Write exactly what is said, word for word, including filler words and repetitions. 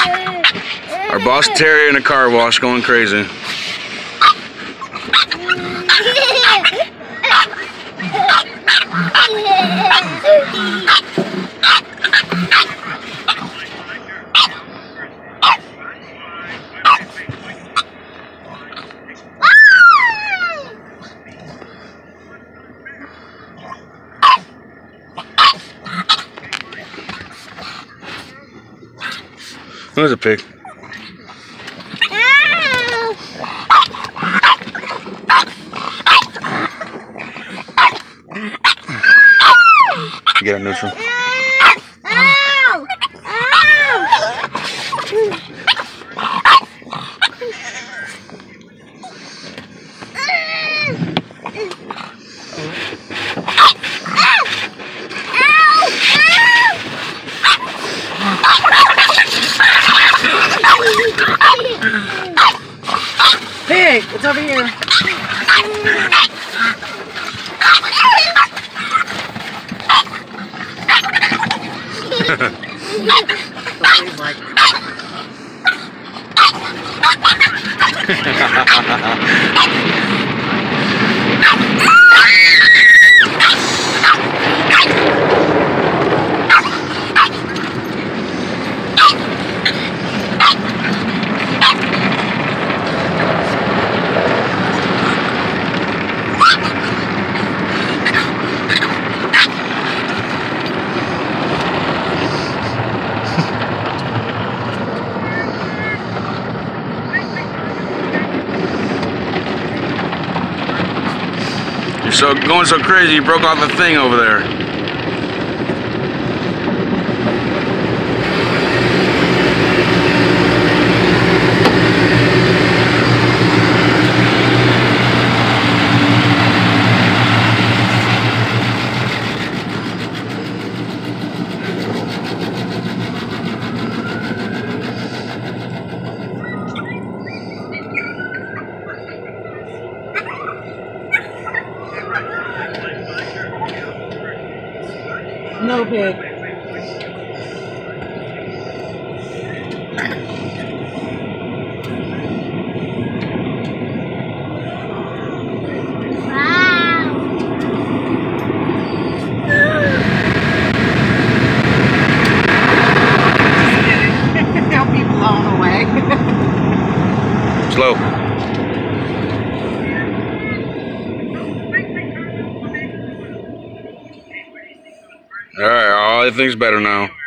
Our boss terrier in a car wash going crazy. There's a pig. You got a neutral. Pig, it's over here. You're so going so crazy, you broke off the thing over there. No pig. They'll be blown away. Slow. All right, everything's better now.